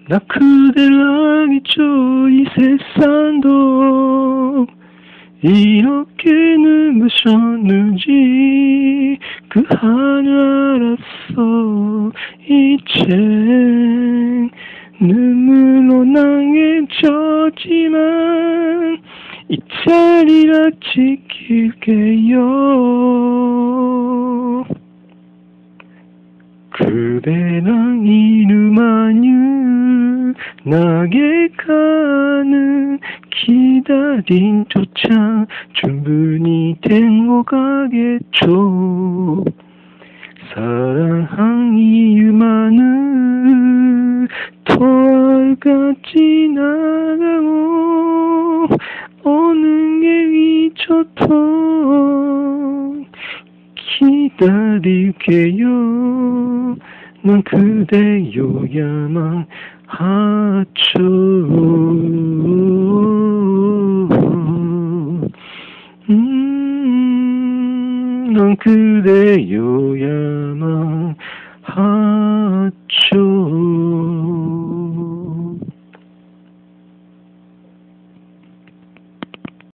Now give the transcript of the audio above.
나 그대를 알겠죠. 이 세상도 이렇게 눈부셨는지 그 하늘 알았어. 이제 눈물로 남겨졌지만 이 자리라 지킬게요. 그대랑 이루마는 나게 가는 기다림 조차 충분히 된 것 같겠죠. 사랑한 이유만은 돌같이 나가고 어느 게 잊혀도 기다릴게요. 난 그대여야만 하죠. 난 그대여야만